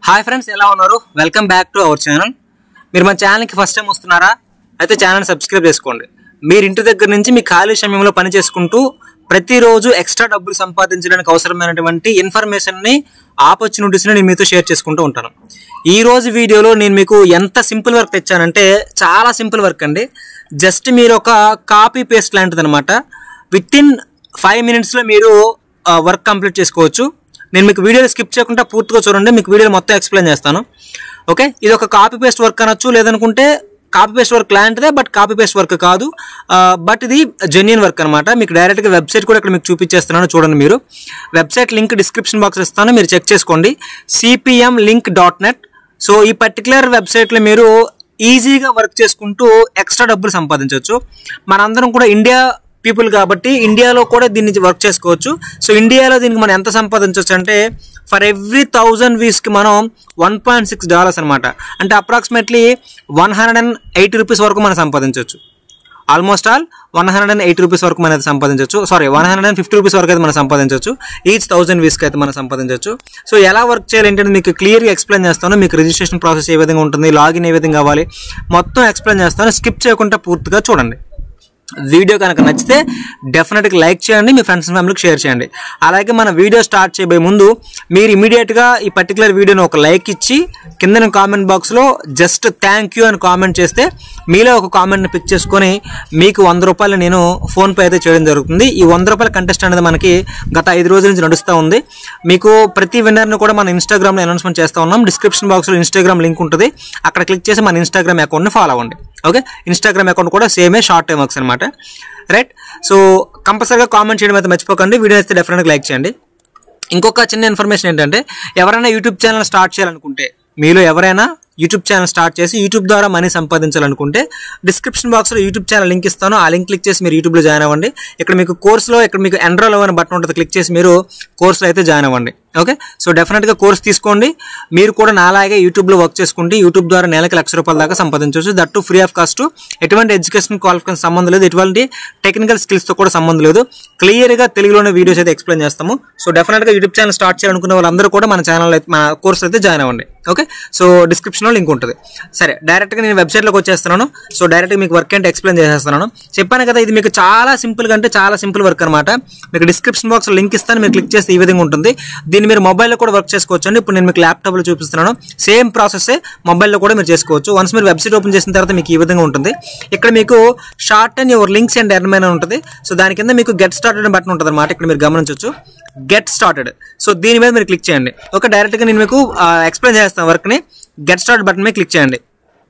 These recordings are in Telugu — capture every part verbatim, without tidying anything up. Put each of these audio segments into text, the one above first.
హాయ్ ఫ్రెండ్స్, ఎలా ఉన్నారు? Welcome back to our channel. మీరు మన ఛానల్కి ఫస్ట్ టైం వస్తున్నారా? అయితే ఛానల్ సబ్స్క్రైబ్ చేసుకోండి. మీరు ఇంటి దగ్గర నుంచి మీ ఖాళీ సమయంలో పని చేసుకుంటూ ప్రతిరోజు ఎక్స్ట్రా డబ్బులు సంపాదించడానికి అవసరమైనటువంటి ఇన్ఫర్మేషన్ని, ఆపర్చునిటీస్ని నేను మీతో షేర్ చేసుకుంటూ ఉంటాను. ఈ రోజు వీడియోలో నేను మీకు ఎంత సింపుల్ వర్క్ తెచ్చానంటే చాలా సింపుల్ వర్క్ అండి. జస్ట్ మీరు ఒక కాపీ పేస్ట్ లాంటిది అనమాట. విత్ ఇన్ ఫైవ్ మినిట్స్లో మీరు వర్క్ కంప్లీట్ చేసుకోవచ్చు. నేను మీకు వీడియోని స్కిప్ చేయకుండా పూర్తిగా చూడండి, మీకు వీడియోని మొత్తం ఎక్స్ప్లెయిన్ చేస్తాను. ఓకే, ఇది ఒక కాపీ పేస్ట్ వర్క్ అనొచ్చు, లేదనుకుంటే కాపీ పేస్ట్ వర్క్ లాంటిదే బట్ కాపీ పేస్ట్ వర్క్ కాదు. బట్ ఇది జెన్యూన్ వర్క్ అనమాట. మీకు డైరెక్ట్గా వెబ్సైట్ కూడా ఇక్కడ మీకు చూపించేస్తున్నాను, చూడండి. మీరు వెబ్సైట్ లింక్ డిస్క్రిప్షన్ బాక్స్ ఇస్తాను, మీరు చెక్ చేసుకోండి. CPM link dot net. So ఈ పర్టికులర్ వెబ్సైట్లో మీరు ఈజీగా వర్క్ చేసుకుంటూ ఎక్స్ట్రా డబ్బులు సంపాదించవచ్చు. మనందరం కూడా ఇండియా పీపుల్ కాబట్టి ఇండియాలో కూడా దీన్ని వర్క్ చేసుకోవచ్చు. సో ఇండియాలో దీనికి మనం ఎంత సంపాదించవచ్చు అంటే ఫర్ ఎవ్రీ థౌజండ్ వీస్కి మనం వన్ పాయింట్ సిక్స్ డాలర్స్ అనమాట. అంటే approximately one hundred and eighty rupees వరకు మనం సంపాదించవచ్చు. Almost all one hundred and eighty rupees వరకు మనం సంపాదించవచ్చు. Sorry one hundred and fifty rupees వరకు అయితే మనం సంపాదించవచ్చు. ఈచ్ థౌసండ్ వీస్కి అయితే మనం సంపాదించవచ్చు. సో ఎలా వర్క్ చేయాలి ఏంటంటే మీకు క్లియర్గా ఎక్స్ప్లెయిన్ చేస్తాను. మీకు రిజిస్ట్రేషన్ ప్రాసెస్ ఏ విధంగా ఉంటుంది, లాగిన్ ఏ విధంగా కావాలి, మొత్తం ఎక్స్ప్లెయిన్ చేస్తాను. స్కిప్ చేయకుండా పూర్తిగా చూడండి. వీడియో కనుక నచ్చితే డెఫినెట్గా లైక్ చేయండి, మీ ఫ్రెండ్స్ అండ్ ఫ్యామిలీకి షేర్ చేయండి. అలాగే మన వీడియో స్టార్ట్ చేయబోయే ముందు మీరు ఇమీడియట్గా ఈ పర్టికులర్ వీడియోని ఒక లైక్ ఇచ్చి కింద కామెంట్ బాక్స్లో జస్ట్ థ్యాంక్ యూ అని కామెంట్ చేస్తే మీలో ఒక కామెంట్ని పిక్ చేసుకొని మీకు వంద రూపాయలు నేను ఫోన్పే అయితే చేయడం జరుగుతుంది. ఈ వంద రూపాయల కంటెస్ట్ అనేది మనకి గత ఐదు రోజుల నుంచి నడుస్తూ ఉంది. మీకు ప్రతి విన్నర్ని కూడా మన ఇన్స్టాగ్రామ్లో అనౌన్స్మెంట్ చేస్తూ ఉన్నాం. డిస్క్రిప్షన్ బాక్స్లో ఇన్స్టాగ్రామ్ లింక్ ఉంటుంది, అక్కడ క్లిక్ చేసి మన ఇన్స్టాగ్రామ్ అకౌంట్ని ఫాలో అవ్వండి. ఓకే, ఇన్స్టాగ్రామ్ అకౌంట్ కూడా సేమే, షార్ట్ టైమ్ వర్క్స్ అనమాట. రైట్, సో కంపల్సరీగా కామెంట్ చేయడం అయితే మర్చిపోకండి. వీడియో అయితే డెఫినెట్గా లైక్ చేయండి. ఇంకొక చిన్న ఇన్ఫర్మేషన్ ఏంటంటే ఎవరైనా యూట్యూబ్ ఛానల్ స్టార్ట్ చేయాలనుకుంటే, మీలో ఎవరైనా యూట్యూబ్ ఛానల్ స్టార్ట్ చేసి యూట్యూబ్ ద్వారా మనీ సంపాదించాలనుకుంటే డిస్క్రిప్షన్ బాక్స్లో యూట్యూబ్ ఛానల్ లింక్ ఇస్తాను. ఆ లింక్ క్లిక్ చేసి మీరు యూట్యూబ్లో జాయిన్ అవ్వండి. ఇక్కడ మీకు కోర్సులో ఇక్కడ మీకు ఎన్రోల్ అవ్వని బటన్ ఉంటుంది, క్లిక్ చేసి మీరు కోర్సులో అయితే జాయిన్ అవ్వండి. ఓకే, సో డెఫినెట్గా కోర్స్ తీసుకోండి. మీరు కూడా నాలాగే యూట్యూబ్లో వర్క్ చేసుకుంటే యూట్యూబ్ ద్వారా నెలకి లక్ష రూపాయల దాకా సంపాదించవచ్చు. That too free of cost. ఎటువంటి ఎడ్యుకేషన్ క్వాలిఫికేషన్ సంబంధం లేదు, ఎటువంటి టెక్నికల్ స్కిల్స్తో కూడా సంబంధం లేదు. క్లియర్గా తెలుగులోనే వీడియోస్ అయితే ఎక్స్ప్లెయిన్ చేస్తాము. సో డెఫినెట్గా యూట్యూబ్ ఛానల్ స్టార్ట్ చేయాలనుకున్న వాళ్ళందరూ కూడా మన ఛానల్ మన కోర్స్ అయితే జాయిన్ అవ్వండి. ఓకే, సో డిస్క్రిప్షన్లో లింక్ ఉంటుంది. సరే, డైరెక్ట్గా నేను వెబ్సైట్లోకి వచ్చేస్తున్నాను. సో డైరెక్ట్గా మీకు వర్క్ అంటే ఎక్స్ప్లెయిన్ చేసేస్తున్నాను. చెప్పాను కదా, ఇది మీకు చాలా సింపుల్గా అంటే చాలా సింపుల్ వర్క్ అనమాట. మీకు డిస్క్రిప్షన్ బాక్స్లో లింక్ ఇస్తాను, మీరు క్లిక్ చేస్తే ఈ విధంగా ఉంటుంది. దీన్ని మీరు మొబైల్లో కూడా వర్క్ చేసుకోవచ్చు అండి. ఇప్పుడు నేను మీకు ల్యాప్టాప్లో చూపిస్తున్నాను. సేమ్ ప్రాసెస్ మొబైల్లో కూడా మీరు చేసుకోవచ్చు. వన్స్ మీరు వెబ్సైట్ ఓపెన్ చేసిన తర్వాత మీకు ఈ విధంగా ఉంటుంది. ఇక్కడ మీకు short and your links and earn అని ఉంటుంది. సో దాని కింద మీకు గెట్ స్టార్టెడ్ బటన్ ఉంటుంది అనమాట. ఇక్కడ మీరు గమనించవచ్చు గెట్ స్టార్టెడ్. సో దీని మీద మీరు క్లిక్ చేయండి. ఓకే, డైరెక్ట్గా నేను మీకు ఎక్స్ప్లెయిన్ చేస్తాను వర్క్ని. గెట్ స్టార్ట్ బటన్ మీద క్లిక్ చేయండి.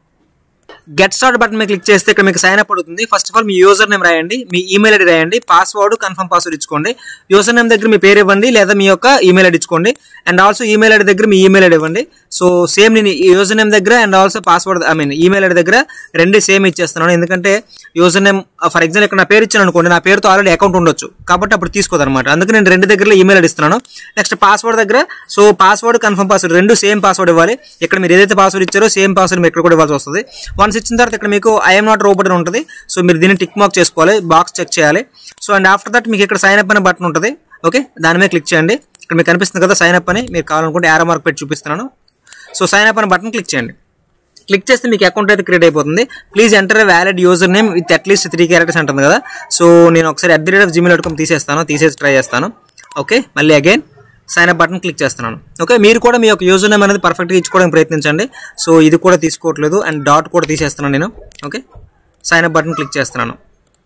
గెట్ స్టార్ట్ బటన్ మీద క్లిక్ చేస్తే ఇక్కడ మీకు సైన్ అప్ అవుతుంది. ఫస్ట్ ఆఫ్ ఆల్ మీ యూజర్ నేమ్ రాయండి, మీ ఈమెయిల్ ఐడి రాయండి, పాస్వర్డ్ కన్ఫర్మ్ పాస్వర్డ్ ఇచ్చుకోండి. యూజర్ నేమ్ దగ్గర మీ పేరు ఇవ్వండి లేదా మీ యొక్క ఈమెయిల్ ఐడి ఇచ్చుకోండి. అండ్ ఆల్సో ఈమెయిల్ ఐడి దగ్గర మీ ఈమెయిల్ ఐడి ఇవ్వండి. సో సేమ్ నేను యూజర్ నేమ్ దగ్గర and also password I mean email ID దగ్గర రెండు సేమ్ ఇచ్చేస్తున్నాను. ఎందుకంటే యూజర్ నేమ్ ఫర్ ఎగ్జాంపుల్ ఇక్కడ నా పేరు ఇచ్చాను అనుకోండి, నా పేరుతో ఆల్రెడీ అకౌంట్ ఉండొచ్చు కాబట్టి అప్పుడు తీసుకోదన్నమాట. అందుకే నేను రెండు దగ్గర ఈమెయిల్ ఐడి ఇస్తున్నాను. నెక్స్ట్ పాస్వర్డ్ దగ్గర సో పాస్వర్డ్ కన్ఫర్మ్ పాస్వర్డ్ రెండు సేమ్ పాస్వర్డ్ ఇవ్వాలి. ఇక్కడ మీరు ఏదైతే పాస్వర్డ్ ఇచ్చారో సేమ్ పాస్వర్డ్ మీరు ఇక్కడ కూడా ఇవ్వాల్సి వస్తుంది. వన్స్ ఇచ్చిన తర్వాత ఇక్కడ మీకు ఐఎమ్ నాట్ రోబోట్ అని ఉంటుంది. సో మీరు దీన్ని టిక్ మార్క్ చేసుకోవాలి, బాక్స్ చెక్ చేయాలి. సో అండ్ ఆఫ్టర్ దట్ మీకు ఇక్కడ సైన్ అప్ అనే బటన్ ఉంటుంది. ఓకే, దాని మీద క్లిక్ చేయండి. ఇక్కడ మీకు కనిపిస్తుంది కదా సైన్ అప్ అని, మీరు కావాలనుకుంటే యారో మార్క్ పెట్టి చూపిస్తున్నాను. సో సైన్ అప్ అనే బటన్ క్లిక్ చేయండి. క్లిక్ చేస్తే మీకు అకౌంట్ అయితే క్రియేట్ అయిపోతుంది. Please enter valid user name with at least three characters ఉంటుంది కదా. సో నేను ఒకసారి at the rate of Gmail dot com తీసేస్తాను, తీసేసి ట్రై చేస్తాను. ఓకే, మళ్ళీ again sign up button click చేస్తున్నాను. ఓకే, మీరు కూడా మీ యొక్క యూజర్ నేమ్ అనేది పర్ఫెక్ట్గా ఇచ్చుకోవడానికి ప్రయత్నించండి. సో ఇది కూడా తీసుకోవట్లేదు అండ్ డాట్ కూడా తీసేస్తున్నాను నేను. Okay, sign up button click చేస్తున్నాను.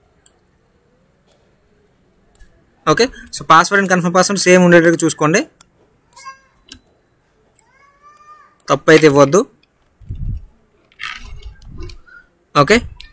Okay, so password and confirm password same ఉండేటట్టుగా చూసుకోండి, తప్పు అయితే ఇవ్వద్దు. ఓకే,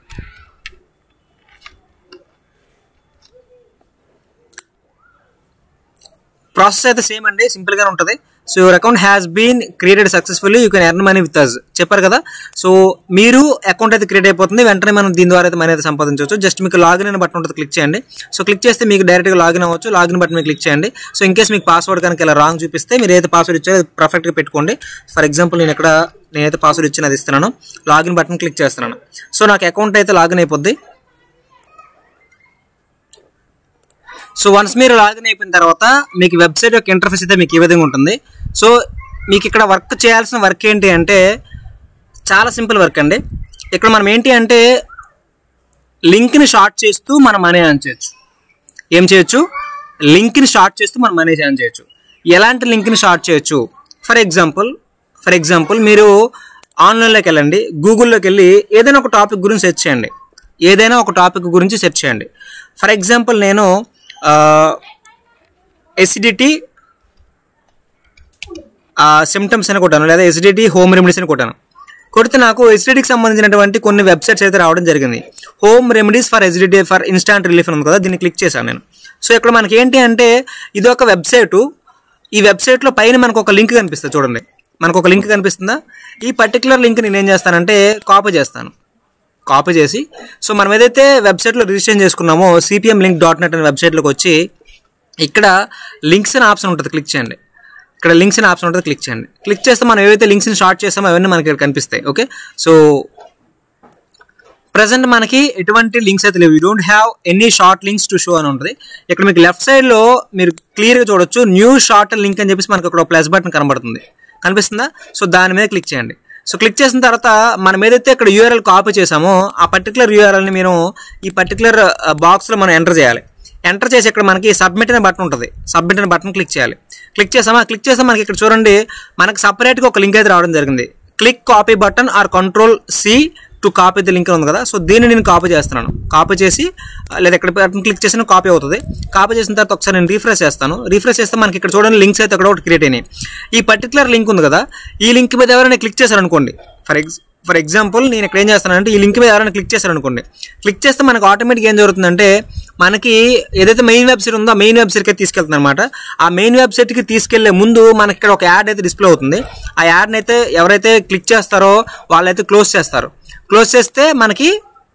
ప్రాసెస్ అయితే సేమ్ అండి, సింపుల్గానే ఉంటుంది. So your account has been created successfully, you can earn money with us చెప్పారు కదా. సో మీరు అకౌంట్ అయితే క్రియేట్ అయిపోతుంది, వెంటనే మనం దీని ద్వారా అయితే మనీ అయితే సంపాదించవచ్చు. జస్ట్ మీకు లాగిన్ అనే బటన్ ఉంటుంది, క్లిక్ చేయండి. సో క్లిక్ చేస్తే మీకు డైరెక్ట్గా లాగిన్ అవ్వచ్చు. లాగిన్ బటన్ మీద క్లిక్ చేయండి. సో ఇన్ కేస్ మీకు పాస్వర్డ్ కనుక ఇలా రాంగ్ చూపిస్తే మీరు ఏదైతే పాస్వర్డ్ ఇచ్చారో అది పర్ఫెక్ట్గా పెట్టుకోండి. ఫర్ ఎగ్జాంపుల్ నేను ఇక్కడ నేనైతే పాస్వర్డ్ ఇచ్చిన అది ఇస్తున్నాను. లాగిన్ బటన్ క్లిక్ చేస్తున్నాను. సో నాకు అకౌంట్ అయితే లాగిన్ అయిపోద్ది. సో వన్స్ మీరు లాగిన్ అయిపోయిన తర్వాత మీకు వెబ్సైట్ యొక్క ఇంటర్ఫేస్ అయితే మీకు ఈ విధంగా ఉంటుంది. సో మీకు ఇక్కడ వర్క్ చేయాల్సిన వర్క్ ఏంటి అంటే చాలా సింపుల్ వర్క్ అండి. ఇక్కడ మనం ఏంటి అంటే లింక్ని షార్ట్ చేస్తూ మనం మనీ ఎర్న్ చేయొచ్చు. ఏం చేయొచ్చు? లింక్ని షార్ట్ చేస్తూ మనం మనీ ఎర్న్ చేయొచ్చు. ఎలాంటి లింక్ని షార్ట్ చేయొచ్చు? ఫర్ ఎగ్జాంపుల్ ఫర్ ఎగ్జాంపుల్ మీరు ఆన్లైన్లోకి వెళ్ళండి, గూగుల్లోకి వెళ్ళి ఏదైనా ఒక టాపిక్ గురించి సెర్చ్ చేయండి. ఏదైనా ఒక టాపిక్ గురించి సెర్చ్ చేయండి. ఫర్ ఎగ్జాంపుల్ నేను ఎసిడిటీ సిమ్టమ్స్ అని కొట్టాను, లేదా ఎసిడిటీ హోమ్ రెమెడీస్ అని కొట్టాను. కొడితే నాకు ఎసిడిటీకి సంబంధించినటువంటి కొన్ని వెబ్సైట్స్ అయితే రావడం జరిగింది. Home remedies for acidity for instant relief ఉంది కదా, దీన్ని క్లిక్ చేశాను నేను. సో ఇక్కడ మనకి ఏంటి అంటే ఇది ఒక వెబ్సైటు. ఈ వెబ్సైట్లో పైన మనకు ఒక లింక్ కనిపిస్తుంది చూడండి. మనకు ఒక లింక్ కనిపిస్తుందా? ఈ పర్టికులర్ లింక్ నేను ఏం చేస్తానంటే కాపీ చేస్తాను. కాపీ చేసి సో మనం ఏదైతే వెబ్సైట్లో రిజిస్ట్రేషన్ చేసుకున్నామో సిపిఎం లింక్ డాట్ నెట్ అనే వెబ్సైట్లోకి వచ్చి ఇక్కడ లింక్స్ అనే ఆప్షన్ ఉంటుంది, క్లిక్ చేయండి. ఇక్కడ లింక్స్ అనే ఆప్షన్ ఉంటుంది, క్లిక్ చేయండి. క్లిక్ చేస్తే మనం ఏవైతే లింక్స్ని షార్ట్ చేస్తామో అవన్నీ మనకి ఇక్కడ కనిపిస్తాయి. ఓకే, సో ప్రజెంట్ మనకి ఎటువంటి లింక్స్ అయితే లేవు. You don't have any short links to show అని ఉంటుంది. ఇక్కడ మీకు లెఫ్ట్ సైడ్లో మీరు క్లియర్గా చూడొచ్చు న్యూ షార్ట్ లింక్ అని చెప్పేసి మనకు ఒక ప్లస్ బటన్ కనబడుతుంది, కనిపిస్తుందా? సో దాని మీద క్లిక్ చేయండి. సో క్లిక్ చేసిన తర్వాత మనం ఏదైతే ఇక్కడ యూఆర్ఎల్ కాపీ చేసామో ఆ పర్టికులర్ యూఆర్ఎల్ని మీరు ఈ పర్టికులర్ బాక్స్లో మనం ఎంటర్ చేయాలి. ఎంటర్ చేసి ఇక్కడ మనకి సబ్మిట్ అనే బటన్ ఉంటుంది, సబ్మిట్ అనే బటన్ క్లిక్ చేయాలి. క్లిక్ చేసామా? క్లిక్ చేస్తే మనకి ఇక్కడ చూడండి మనకి సపరేట్గా ఒక లింక్ అయితే రావడం జరిగింది. Click copy button or control C to copy the link ఉంది కదా, సో దీన్ని నేను కాపీ చేస్తున్నాను. కాపీ చేసి లేదా ఇక్కడ బటన్ క్లిక్ చేసిన కాపీ అవుతుంది. కాపీ చేసిన తర్వాత ఒకసారి నేను రీఫ్రెష్ చేస్తాను. రీఫ్రెష్ చేస్తే మనకి ఇక్కడ చూడండి లింక్స్ అయితే ఇక్కడ ఒకటి క్రియేట్ అయినాయి. ఈ పర్టికులర్ లింక్ ఉంది కదా, ఈ లింక్ మీద ఎవరైనా క్లిక్ చేశారనుకోండి, ఫర్ ఎగ్జ్ ఫర్ ఎగ్జాంపుల్ నేను ఇక్కడ ఏం చేస్తానంటే ఈ లింక్ మీద ఎవరైనా క్లిక్ చేశారనుకోండి, క్లిక్ చేస్తే మనకు ఆటోమేటిక్గా ఏం జరుగుతుందంటే మనకి ఏదైతే మెయిన్ వెబ్సైట్ ఉందో ఆ మెయిన్ వెబ్సైట్కి అయితే తీసుకెళ్తుంది అనమాట. ఆ మెయిన్ వెబ్సైట్కి తీసుకెళ్లే ముందు మనకి ఇక్కడ ఒక యాడ్ అయితే డిస్ప్లే అవుతుంది. ఆ యాడ్ని అయితే ఎవరైతే క్లిక్ చేస్తారో వాళ్ళైతే క్లోజ్ చేస్తారు. క్లోజ్ చేస్తే మనకి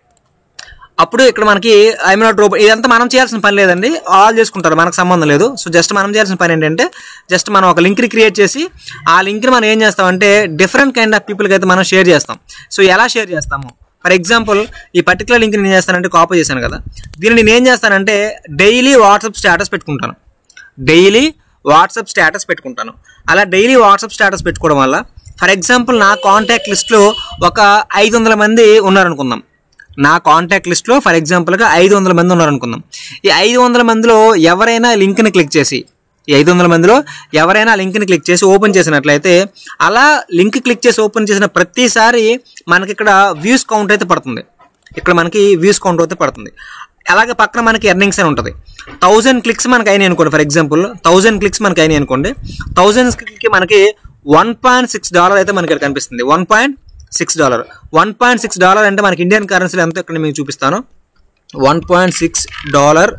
అప్పుడు ఇక్కడ మనకి ఐఎమ్ నాట్ రోబోట్ ఇదంతా మనం చేయాల్సిన పని లేదండి, ఆల్ చేసుకుంటారు, మనకు సంబంధం లేదు. సో జస్ట్ మనం చేయాల్సిన పని ఏంటంటే జస్ట్ మనం ఒక లింక్ని క్రియేట్ చేసి ఆ లింక్ని మనం ఏం చేస్తామంటే డిఫరెంట్ కైండ్ ఆఫ్ పీపుల్కి అయితే మనం షేర్ చేస్తాం. సో ఎలా షేర్ చేస్తాము? ఫర్ ఎగ్జాంపుల్ ఈ పర్టికులర్ లింక్ నేను చేస్తానంటే కాపీ చేశాను కదా, దీన్ని నేను ఏం చేస్తానంటే డైలీ వాట్సాప్ స్టేటస్ పెట్టుకుంటాను. డైలీ వాట్సాప్ స్టేటస్ పెట్టుకుంటాను. అలా డైలీ వాట్సాప్ స్టేటస్ పెట్టుకోవడం వల్ల ఫర్ ఎగ్జాంపుల్ నా కాంటాక్ట్ లిస్ట్లో ఒక ఐదు వందల మంది ఉన్నారనుకుందాం. నా కాంటాక్ట్ లిస్ట్లో ఫర్ ఎగ్జాంపుల్గా ఐదు వందల మంది ఉన్నారనుకుందాం. ఈ ఐదు వందల మందిలో ఎవరైనా లింక్ని క్లిక్ చేసి ఈ ఐదు వందల మందిలో ఎవరైనా లింక్ని క్లిక్ చేసి ఓపెన్ చేసినట్లయితే అలా లింక్ క్లిక్ చేసి ఓపెన్ చేసిన ప్రతిసారి మనకి ఇక్కడ వ్యూస్ కౌంట్ అయితే పడుతుంది. ఇక్కడ మనకి వ్యూస్ కౌంట్ అయితే పడుతుంది. అలాగే పక్కన మనకి ఎర్నింగ్స్ అని ఉంటుంది. థౌజండ్ క్లిక్స్ మనకి అయినాయి అనుకోండి, ఫర్ ఎగ్జాంపుల్ థౌజండ్ క్లిక్స్ మనకి అయినాయి అనుకోండి, థౌజండ్ క్లిక్కి మనకి వన్ పాయింట్ సిక్స్ డాలర్ అయితే మనకి ఇక్కడ కనిపిస్తుంది. One point six dollar one point six dollar అంటే మనకి ఇండియన్ కరెన్సీలో ఎంత ఇక్కడ మీకు చూపిస్తాను. One point six dollar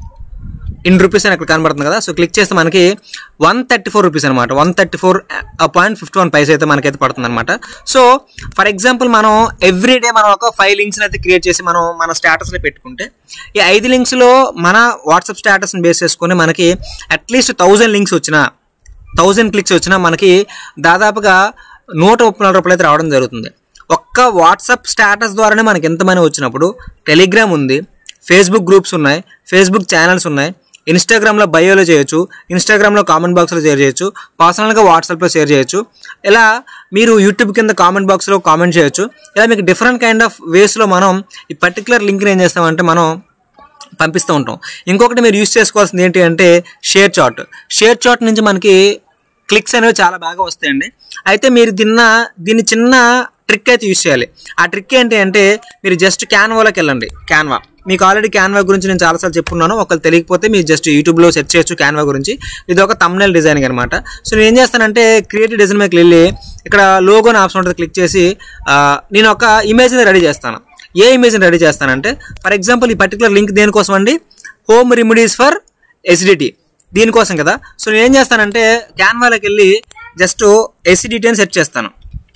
in rupees అని ఇక్కడ కనబడుతుంది కదా. సో క్లిక్ చేస్తే మనకి వన్ థర్టీ ఫోర్ రూపీస్ అనమాట, one thirty four point fifty one paisa అయితే మనకైతే పడుతుంది అనమాట. సో ఫర్ ఎగ్జాంపుల్ మనం ఎవ్రీ డే మనం ఒక ఫైవ్ లింక్స్ని అయితే క్రియేట్ చేసి మనం మన స్టేటస్లో పెట్టుకుంటే ఈ ఐదు లింక్స్లో మన వాట్సాప్ స్టేటస్ని బేస్ చేసుకొని మనకి అట్లీస్ట్ థౌజండ్ లింక్స్ వచ్చినా థౌజండ్ క్లిక్స్ వచ్చినా మనకి దాదాపుగా నూట ముప్పై నాలుగు రూపాయలు అయితే రావడం జరుగుతుంది. ఒక్క వాట్సాప్ స్టేటస్ ద్వారానే మనకి ఎంత మనీ వచ్చినప్పుడు టెలిగ్రామ్ ఉంది, ఫేస్బుక్ గ్రూప్స్ ఉన్నాయి, ఫేస్బుక్ ఛానల్స్ ఉన్నాయి, ఇన్స్టాగ్రామ్లో బయోలో చేయొచ్చు, ఇన్స్టాగ్రామ్లో కామెంట్ బాక్స్లో షేర్ చేయొచ్చు, పర్సనల్గా వాట్సాప్లో షేర్ చేయొచ్చు, ఇలా మీరు యూట్యూబ్ కింద కామెంట్ బాక్స్లో కామెంట్ చేయొచ్చు. ఇలా మీకు డిఫరెంట్ కైండ్ ఆఫ్ వేస్లో మనం ఈ పర్టికులర్ లింక్ని ఏం చేస్తామంటే మనం పంపిస్తూ ఉంటాం. ఇంకొకటి మీరు యూజ్ చేసుకోవాల్సింది ఏంటి అంటే షేర్ చాట్. షేర్ చాట్ నుంచి మనకి క్లిక్స్ అనేవి చాలా బాగా వస్తాయండి. అయితే మీరు దీన్న దీన్ని చిన్న ట్రిక్ అయితే యూజ్ చేయాలి. ఆ ట్రిక్ ఏంటి అంటే మీరు జస్ట్ క్యాన్వాలోకి వెళ్ళండి. క్యాన్వా మీకు ఆల్రెడీ క్యాన్వా గురించి నేను చాలాసార్లు చెప్పుకున్నాను. ఒకళ్ళు తెలియకపోతే మీరు జస్ట్ యూట్యూబ్లో సెర్చ్ చేయొచ్చు క్యాన్వా గురించి. ఇది ఒక థంబ్నెయిల్ డిజైనింగ్ అనమాట. సో నేను ఏం చేస్తానంటే క్రియేటివ్ డిజైన్ మీదకి వెళ్ళి ఇక్కడ లోగో అని ఆప్షన్ ఉంటుంది, క్లిక్ చేసి నేను ఒక ఇమేజ్ని రెడీ చేస్తాను. ఏ ఇమేజ్ని రెడీ చేస్తానంటే ఫర్ ఎగ్జాంపుల్ ఈ పర్టికులర్ లింక్ దేనికోసం అండి, హోమ్ రెమెడీస్ ఫర్ ఎసిడిటీ దీనికోసం కదా. సో నేను ఏం చేస్తానంటే క్యాన్వాలోకి వెళ్ళి జస్ట్ ఎసిడిటీ అని సెర్చ్ చేస్తాను.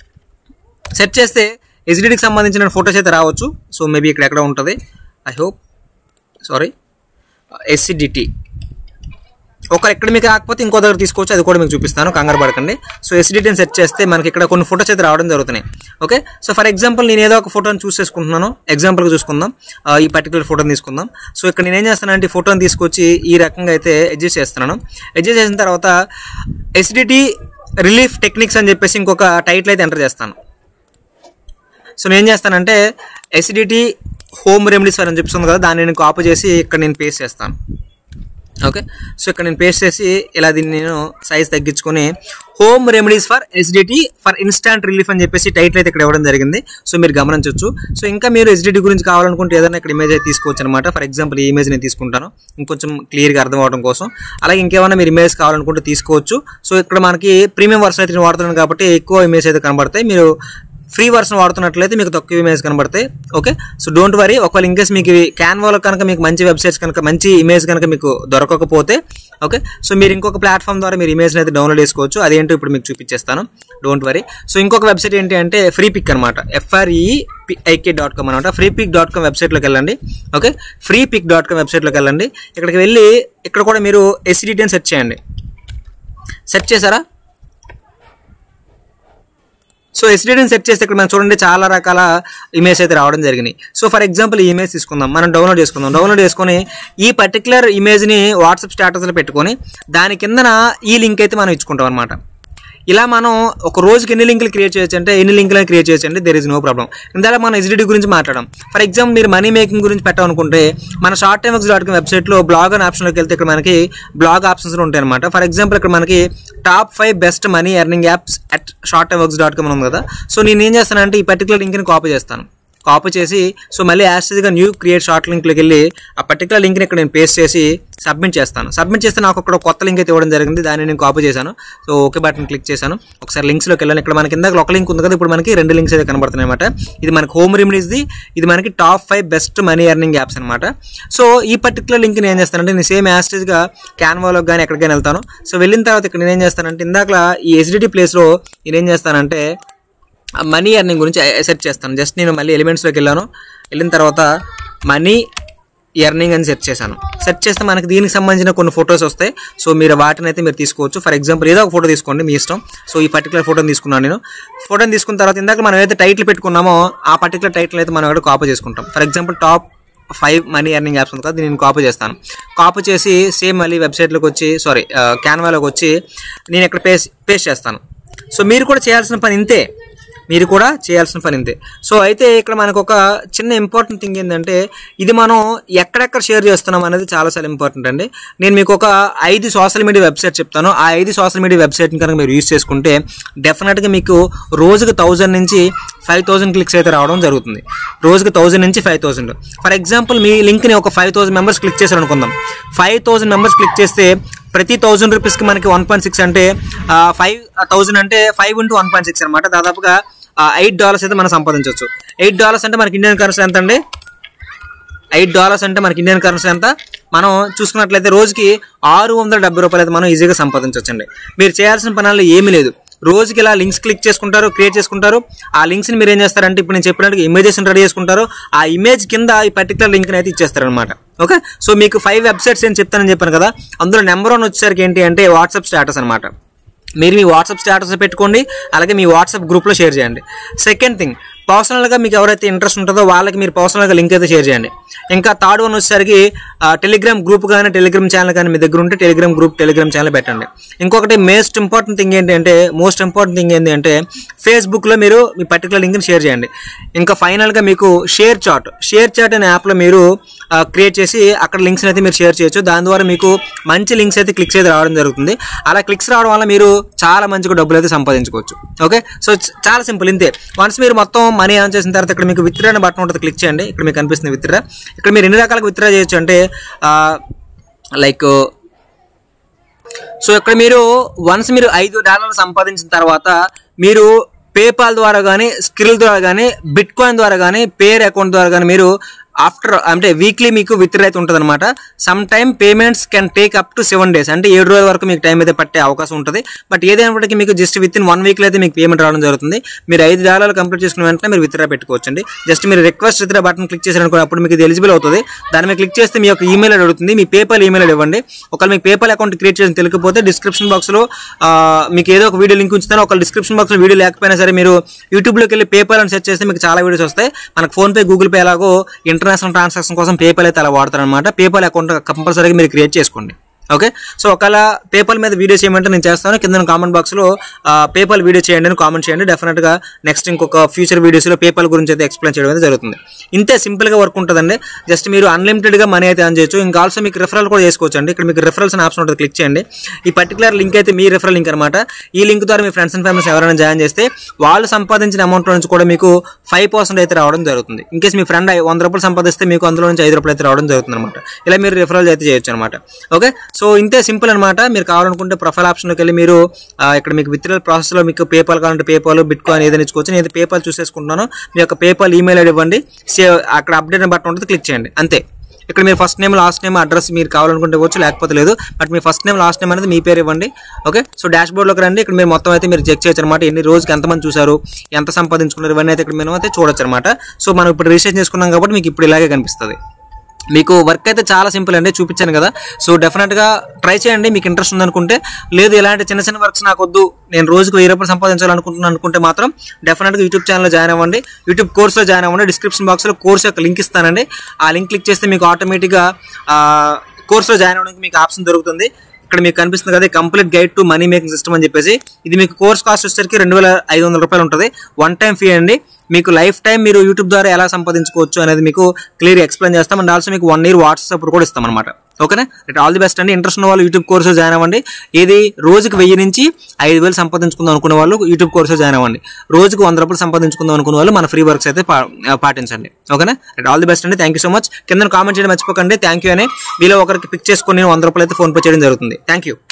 సెర్చ్ చేస్తే ఎసిడిటీకి సంబంధించిన ఫొటోస్ అయితే రావచ్చు. సో మేబీ ఇక్కడ ఎక్కడ ఉంటుంది, ఐ హోప్ సారీ ఎసిడిటీ ఒకరు ఎక్కడ మీకు రాకపోతే ఇంకో దగ్గర తీసుకోవచ్చు, అది కూడా మీకు చూపిస్తాను, కంగారు పడకండి. సో ఎసిడిటీని సెర్చ్ చేస్తే మనకి ఇక్కడ కొన్ని ఫొటోస్ అయితే రావడం జరుగుతున్నాయి. ఓకే, సో ఫర్ ఎగ్జాంపుల్ నేను ఏదో ఒక ఫోటోని చూస్ చేసుకుంటున్నాను. ఎగ్జాంపుల్గా చూసుకుందాం, ఈ పర్టికులర్ ఫోటోని తీసుకుందాం. సో ఇక్కడ నేను ఏం చేస్తానంటే ఈ ఫోటోని తీసుకొచ్చి ఈ రకంగా అయితే అడ్జస్ట్ చేస్తున్నాను. అడ్జస్ట్ చేసిన తర్వాత ఎసిడిటీ రిలీఫ్ టెక్నిక్స్ అని చెప్పేసి ఇంకొక టైటిల్ అయితే ఎంటర్ చేస్తాను. సో నేను ఏం చేస్తానంటే ఎసిడిటీ హోమ్ రెమెడీస్ అని చెప్తుంది కదా, దాన్ని నేను కాపీ చేసి ఇక్కడ నేను పేస్ట్ చేస్తాను. ఓకే, సో ఇక్కడ నేను పేస్ట్ చేసి ఇలా దీన్ని నేను సైజ్ తగ్గించుకొని home remedies for acidity for instant relief అని చెప్పేసి టైటిల్ అయితే ఇక్కడ ఇవ్వడం జరిగింది. సో మీరు గమనించవచ్చు. సో ఇంకా మీరు ఎసిడిటీ గురించి కావాలనుకుంటే ఏదైనా ఇక్కడ ఇమేజ్ అయితే తీసుకోవచ్చు అనమాట. ఫర్ ఎగ్జాంపుల్ ఈ ఇమేజ్ నేను తీసుకుంటాను ఇంకొంచెం క్లియర్గా అర్థం అవడం కోసం. అలాగే ఇంకేమైనా మీరు ఇమేజ్ కావాలనుకుంటే తీసుకోవచ్చు. సో ఇక్కడ మనకి ప్రీమియం వర్షన్ అయితే నేను వాడుతున్నాను కాబట్టి ఎక్కువ ఇమేజ్ అయితే కనబడతాయి. మీరు ఫ్రీ వర్షన్ వాడుతున్నట్లయితే మీకు తక్కువ ఇమేజ్ కనబడతాయి. Okay, so don't worry. ఒకవేళ ఇన్కేస్ మీకు క్యాన్వాలో కనుక మీకు మంచి వెబ్సైట్స్ కనుక మంచి ఇమేజ్ కనుక మీకు దొరకకపోతే ఓకే, సో మీరు ఇంకొక ప్లాట్ఫామ్ ద్వారా మీరు ఇమేజ్ని అయితే డౌన్లోడ్ చేసుకోవచ్చు. అదేంటో ఇప్పుడు మీకు చూపించేస్తాను, డోంట్ వరీ. సో ఇంకొక వెబ్సైట్ ఏంటి అంటే ఫ్రీ పిక్ అనమాట. ఎఫ్ఆర్ఈఐకే డాట్ కామ్ అనమాట. ఫ్రీ పిక్ డాట్ కామ్ వెబ్సైట్లోకి వెళ్ళండి. Okay, Freepik dot com వెబ్సైట్లోకి వెళ్ళండి. ఇక్కడికి వెళ్ళి ఇక్కడ కూడా మీరు ఎసిడిటీ అని సెర్చ్ చేయండి. సెర్చ్ చేశారా? సో ఎసిడిటీని సెట్ చేస్తే ఇక్కడ మనం చూడండి చాలా రకాల ఇమేజ్ అయితే రావడం జరిగినాయి. సో ఫర్ ఎగ్జాంపుల్ ఈ ఇమేజ్ తీసుకుందాం, మనం డౌన్లోడ్ చేసుకుందాం. డౌన్లోడ్ చేసుకొని ఈ పర్టికులర్ ఇమేజ్ని వాట్సాప్ స్టేటస్లో పెట్టుకొని దాని కిందన ఈ లింక్ అయితే మనం ఇచ్చుకుంటాం అనమాట. ఇలా మనం ఒక రోజుకి ఎన్ని లింకులు క్రియేట్ చేయొచ్చు అంటే ఎన్ని లింకులు క్రియేట్ చేయొచ్చు అంటే దెర్ ఇస్ నో ప్రాబ్లం. ఇందాక మనం ఎసిడిటీ గురించి మాట్లాడడం. ఫర్ ఎగ్జాంపుల్ మీరు మనీ మేకింగ్ గురించి పెట్టాలనుకుంటే మన short time works dot com వెబ్సైట్లో బ్లాగ్ అనే ఆప్షన్లోకి వెళ్తే ఇక్కడ మనకి బ్లాగ్ ఆప్షన్స్ ఉంటాయి అనమాట. ఫర్ ఎగ్జాంపుల్ ఇక్కడ మనకి top five best money earning apps at short time works dot com ఉంది కదా. సో నేను ఏం చేస్తానంటే ఈ పర్టికులర్ లింక్ని కాపీ చేస్తాను. కాపీ చేసి సో మళ్ళీ యాస్టీజ్గా న్యూ క్రియేట్ షార్ట్ లింక్లోకి వెళ్ళి ఆ పర్టికులర్ లింక్ని ఇక్కడ నేను పేస్ట్ చేసి సబ్మిట్ చేస్తాను. సబ్మిట్ చేస్తే నాకు అక్కడ కొత్త లింక్ అయితే ఇవ్వడం జరిగింది. దాన్ని నేను కాపీ చేశాను. సో ఓకే బటన్ క్లిక్ చేశాను. ఒకసారి లింక్స్లోకి వెళ్ళాను. ఇక్కడ మనకి ఇందాక ఒక లింక్ ఉంది కదా, ఇప్పుడు మనకి రెండు లింక్స్ అయితే కనబడుతున్నాయి అనమాట. ఇది మనకి హోమ్ రెమెడీస్ది, ఇది మనకి top five best money earning apps అనమాట. సో ఈ పర్టికులర్ లింక్ నేను ఏం చేస్తానంటే నేను సేమ్ యాస్టీజ్గా క్యాన్వాలోకి కానీ ఎక్కడికైనా వెళ్తాను. సో వెళ్ళిన తర్వాత ఇక్కడ నేను ఏం చేస్తానంటే ఇందాక ఈ ఎసిడిటీ ప్లేస్లో నేను ఏం చేస్తానంటే మనీ ఎర్నింగ్ గురించి సెర్చ్ చేస్తాను. జస్ట్ నేను మళ్ళీ ఎలిమెంట్స్లోకి వెళ్ళాను. వెళ్ళిన తర్వాత మనీ ఎర్నింగ్ అని సెర్చ్ చేశాను. సెర్చ్ చేస్తే మనకి దీనికి సంబంధించిన కొన్ని ఫొటోస్ వస్తాయి. సో మీరు వాటిని అయితే మీరు తీసుకోవచ్చు. ఫర్ ఎగ్జాంపుల్ ఏదో ఒక ఫోటో తీసుకోండి, మీ ఇష్టం. సో ఈ పర్టికులర్ ఫోటోని తీసుకున్నాను నేను. ఫోటోని తీసుకున్న తర్వాత ఇందాక మనం ఏదైతే టైటిల్ పెట్టుకున్నామో ఆ పర్టికులర్ టైటిల్ అయితే మనం ఇక్కడ కాపీ చేసుకుంటాం. For example top five money earning apps ఉంది కదా, దీన్ని నేను కాపీ చేస్తాను. కాపీ చేసి సేమ్ మళ్ళీ వెబ్సైట్లోకి వచ్చి సారీ క్యాన్వాలోకి వచ్చి నేను ఇక్కడ పేస్ట్ పేస్ట్ చేస్తాను. సో మీరు కూడా చేయాల్సిన పని ఇంతే మీరు కూడా చేయాల్సిన పని ఇంతే. సో అయితే ఇక్కడ మనకు ఒక చిన్న ఇంపార్టెంట్ థింగ్ ఏంటంటే ఇది మనం ఎక్కడెక్కడ షేర్ చేస్తున్నాం అనేది చాలా చాలా ఇంపార్టెంట్ అండి. నేను మీకు ఒక ఐదు సోషల్ మీడియా వెబ్సైట్ చెప్తాను. ఆ ఐదు సోషల్ మీడియా వెబ్సైట్ని కనుక మీరు యూజ్ చేసుకుంటే డెఫినెట్గా మీకు రోజుకి థౌజండ్ నుంచి ఫైవ్ థౌసండ్ క్లిక్స్ అయితే రావడం జరుగుతుంది. రోజుకి థౌసండ్ నుంచి ఫైవ్ థౌసండ్ ఫర్ ఎగ్జాంపుల్ మీ లింక్ని ఒక ఫైవ్ థౌసండ్ మెంబర్స్ క్లిక్ చేశారు అనుకుందాం. ఫైవ్ థౌసండ్ మెంబర్స్ క్లిక్ చేస్తే ప్రతి థౌసండ్ రూపీస్కి మనకి వన్ పాయింట్ సిక్స్ అంటే ఫైవ్ థౌసండ్ అంటే five into one point six అనమాట. దాదాపుగా ఎయిట్ డాలర్స్ అయితే మనం సంపాదించవచ్చు. ఎయిట్ డాలర్స్ అంటే మనకి ఇండియన్ కరెన్సీ ఎంత అండి? ఎయిట్ డాలర్స్ అంటే మనకి ఇండియన్ కరెన్సీ ఎంత మనం చూసుకున్నట్లయితే రోజుకి ఆరు వందల డెబ్బై రూపాయలు అయితే మనం ఈజీగా సంపాదించవచ్చండి. మీరు చేయాల్సిన పనులు ఏమీ లేదు. రోజుకి ఇలా లింక్స్ క్లిక్ చేసుకుంటారు, క్రియేట్ చేసుకుంటారు. ఆ లింక్స్ని మీరు ఏం చేస్తారంటే ఇప్పుడు నేను చెప్పినట్టుగా ఇమేజెస్ రెడీ చేసుకుంటారు. ఆ ఇమేజ్ కింద ఈ పర్టికులర్ లింక్ని అయితే ఇచ్చేస్తారనమాట. ఓకే, సో మీకు ఫైవ్ వెబ్సైట్స్ ఏం చెప్తానని చెప్పాను కదా, అందులో నెంబర్ వన్ వచ్చేసరికి ఏంటి అంటే వాట్సాప్ స్టేటస్ అనమాట. మీరు మీ వాట్సాప్ స్టేటస్ పెట్టుకోండి, అలాగే మీ వాట్సాప్ గ్రూప్లో షేర్ చేయండి. సెకండ్ థింగ్, పర్సనల్గా మీకు ఎవరైతే ఇంట్రెస్ట్ ఉంటుందో వాళ్ళకి మీరు పర్సనల్గా లింక్ అయితే షేర్ చేయండి. ఇంకా థర్డ్ వన్ వచ్చేసరికి టెలిగ్రామ్ గ్రూప్ కానీ టెలిగ్రామ్ ఛానల్ కానీ మీ దగ్గర ఉంటే టెలిగ్రామ్ గ్రూప్ టెలిగ్రామ్ ఛానల్ పెట్టండి. ఇంకొకటి మోస్ట్ ఇంపార్టెంట్ థింగ్ ఏంటి అంటే మోస్ట్ ఇంపార్టెంట్ థింగ్ ఏంటి అంటే ఫేస్బుక్లో మీరు మీ పర్టికులర్ లింక్ని షేర్ చేయండి. ఇంకా ఫైనల్గా మీకు షేర్ చాట్ షేర్ చాట్ అనే యాప్లో మీరు క్రియేట్ చేసి అక్కడ లింక్స్ని అయితే మీరు షేర్ చేయొచ్చు. దాని ద్వారా మీకు మంచి లింక్స్ అయితే క్లిక్స్ అయితే రావడం జరుగుతుంది. అలా క్లిక్స్ రావడం వల్ల మీరు చాలా మంచిగా డబ్బులు అయితే సంపాదించుకోవచ్చు. ఓకే, సో చాలా సింపుల్ ఇంతే. వన్స్ మీరు మొత్తం మనీ ఆన్ చేసిన తర్వాత ఇక్కడ మీకు విత్డ్రా అనే బటన్ ఉంటుంది, క్లిక్ చేయండి. ఇక్కడ మీకు కనిపిస్తుంది విత్డ్రా. ఇక్కడ మీరు ఎన్ని రకాలుగా విత్డ్రా చేయొచ్చు అంటే లైక్ సో ఇక్కడ మీరు వన్స్ మీరు ఐదు డాలర్లు సంపాదించిన తర్వాత మీరు పేపాల్ ద్వారా కానీ స్కిల్ ద్వారా కానీ బిట్ కాయిన్ ద్వారా కానీ పేర్ అకౌంట్ ద్వారా కానీ మీరు ఆఫ్టర్ అంటే వీక్లీ మీకు విత్డ్రా అయితే ఉంటుంది అనమాట. Some time payments can take up to seven days అంటే ఏడు రోజుల వరకు మీకు టైం అయితే పట్టే అవకాశం ఉంటుంది. బట్ ఏదైనప్పటికీ మీకు జస్ట్ విత్ ఇన్ వన్ వీక్లో అయితే మీకు పేమెంట్ రావడం జరుగుతుంది. మీరు ఐదు డాలర్లు కంప్లీట్ చేసుకున్న వెంటనే మీరు విత్డ్రా పెట్టుకోవచ్చండి. జస్ట్ మీరు రిక్వెస్ట్ విత్డ్రా బటన్ క్లిక్ చేశారనుకో అప్పుడు మీకు ఇది ఎలిజిబుల్ అవుతుంది. దాని మీద క్లిక్ చేస్తే మీ యొక్క ఈమెయిల్ అడుగుతుంది. మీ పేపాల్ ఈమెయిల్ ఇవ్వండి. ఒకవేళ మీకు పేపాల్ అకౌంట్ క్రియేట్ చేసి తెలియకపోతే డిస్క్రిప్షన్ బాక్స్లో మీకు ఏదో ఒక వీడియో లింక్ ఉంచుతాను. ఒకవేళ డిస్క్రిప్షన్ బాక్స్లో వీడియో లేకపోయినా సరే మీరు యూట్యూబ్లోకి వెళ్ళి పేపాల్ అని సెర్చ్ చేస్తే మీకు చాలా వీడియోస్ వస్తాయి. మనకు ఫోన్పే గూగుల్ పే ఎలాగో ఇంటర్నేషనల్ ట్రాన్సాక్షన్ కోసం పేపాల్ అయితే అలా వాడతారు అనమాట. పేపాల్ అకౌంట్ కంపల్సరీగా మీరు క్రియేట్ చేసుకోండి. ఓకే, సో ఒకవేళ పేపాల్ మీద వీడియో చేయమంటే నేను చేస్తాను. కింద కామెంట్ బాక్స్లో పేపాల్ వీడియో చేయండి అని కామెంట్ చేయండి. డెఫినెట్గా నెక్స్ట్ ఇంకొక ఫ్యూచర్ వీడియోస్లో పేపాల్ గురించి అయితే ఎక్స్ప్లెయిన్ చేయడం అయితే జరుగుతుంది. ఇంతే సింపుల్గా వర్క్ ఉంటుందండి. జస్ట్ మీరు అన్లిమిటెడ్గా మనీ అయితే ఆన్ చేయొచ్చు. ఇంకా ఆల్సో మీకు రిఫరల్ కూడా చేసుకోవచ్చు అండి. ఇక్కడ మీకు రిఫరల్స్ అనే ఆప్షన్ ఉంటుంది, క్లిక్ చేయండి. ఈ పర్టికులర్ లింక్ అయితే మీ రిఫరల్ లింక్ అనమాట. ఈ లింక్ ద్వారా మీ ఫ్రెండ్స్ అండ్ ఫ్యామిలీస్ ఎవరైనా జాయిన్ చేస్తే వాళ్ళు సంపాదించిన అమౌంట్ నుంచి కూడా మీకు ఫైవ్ పర్సెంట్ అయితే రావడం జరుగుతుంది. ఇన్ కేసు మీ ఫ్రెండ్ వంద రూపాయలు సంపాదిస్తే మీకు అందులో నుంచి ఐదు రూపాయలు అయితే రావడం జరుగుతుంది అనమాట. ఇలా మీరు రిఫరల్ అయితే చేయొచ్చు అనమాట. ఓకే, సో ఇంతే సింపుల్ అనమాట. మీరు కావాలనుకుంటే ప్రొఫైల్ ఆప్షన్లోకి వెళ్ళి మీరు ఇక్కడ మీకు విత్డ్రాయల్ ప్రాసెస్లో మీకు పేపాల్ కావాలంటే పేపాల్, బిట్ కాయిన్ ఏదైనా ఇచ్చుకోవచ్చు. నేను పేపాల్ చూసేసుకుంటున్నాను. మీ యొక్క పేపాల్ ఈమెయిల్ ఐడి ఇవ్వండి. సేవ్ అక్కడ అప్డేట్ బటన్ ఉంటుంది, క్లిక్ చేయండి. అంతే. ఇక్కడ మీరు first name last name address మీరు కావాలనుకుంటే ఇవ్వచ్చు, లేకపోతే లేదు. బట్ మీ ఫస్ట్ నేమ్ లాస్ట్ నేమ్ అనేది మీ పేరు ఇవ్వండి. ఓకే, సో డాష్ బోర్డ్లోకి రండి. ఇక్కడ మీరు మొత్తం అయితే మీరు చెక్ చేయొచ్చు అనమాట. ఎన్ని రోజుకి ఎంతమంది చూసారు, ఎంత సంపాదించుకున్నారు, ఇవన్నీ అయితే ఇక్కడ మేము అయితే చూడొచ్చు అనమాట. సో మనం ఇప్పుడు రిజిస్ట్రేషన్ చేసుకున్నాం కాబట్టి మీకు ఇప్పుడు ఇలాగే కనిపిస్తుంది. మీకు వర్క్ అయితే చాలా సింపుల్ అండి, చూపించాను కదా. సో డెఫినెట్గా ట్రై చేయండి మీకు ఇంట్రెస్ట్ ఉందనుకుంటే. లేదు ఇలాంటి చిన్న చిన్న వర్క్స్ నాకు వద్దు, నేను రోజుకు వెయ్యి రూపాయలు సంపాదించాలనుకుంటున్నాను అనుకుంటే మాత్రం డెఫినెట్గా యూట్యూబ్ ఛానల్లో జాయిన్ అవ్వండి. యూట్యూబ్ కోర్స్లో జాయిన్ అవ్వండి. డిస్క్రిప్షన్ బాక్స్లో కోర్స్ యొక్క లింక్ ఇస్తానండి. ఆ లింక్ క్లిక్ చేస్తే మీకు ఆటోమేటిక్గా కోర్స్లో జాయిన్ అవ్వడానికి మీకు ఆప్షన్ దొరుకుతుంది. ఇక్కడ మీకు కనిపిస్తుంది కదా, complete guide to money making system అని చెప్పేసి. ఇది మీకు కోర్స్ కాస్ట్ వచ్చేసరికి రెండు వేల ఐదు వందల రూపాయలు ఉంటుంది. వన్ టైం ఫీ అండి. మీకు లైఫ్ టైం మీరు యూట్యూబ్ ద్వారా ఎలా సంపాదించుకోవచ్చు అనేది మీకు క్లియర్ ఎక్స్ప్లెయిన్ చేస్తాం. అండ్ ఆల్సో మీకు వన్ ఇయర్ వాట్సాప్ కూడా ఇస్తాం అనమాట. ఓకేనా, ఇట్ ఆల్ ది బెస్ట్ అండి. ఇంట్రెస్ట్ ఉన్న వాళ్ళు యూట్యూబ్ కోర్సు జాయిన్ అవ్వండి. ఇది రోజుకి వెయ్యి నుంచి ఐదు వేలు సంపాదించుకుందాం అనుకునే వాళ్ళు యూట్యూబ్ కోర్సు జాయిన్ అవ్వండి. రోజుకు వంద రూపాయలు సంపాదించుకుందాం అనుకునే వాళ్ళు మన ఫ్రీ వర్క్స్ అయితే పాటించండి. ఓకేనా, ఇట్ ఆల్ ది బెస్ట్ అండి. Thank you so much. కింద కామెంట్ చేయడం మర్చిపోకండి. థ్యాంక్ యూ అని మీలో ఒకరికి పిక్ చేసుకొని నేను వంద రూపాయలు అయితే ఫోన్ పే చేయడం జరుగుతుంది. Thank you.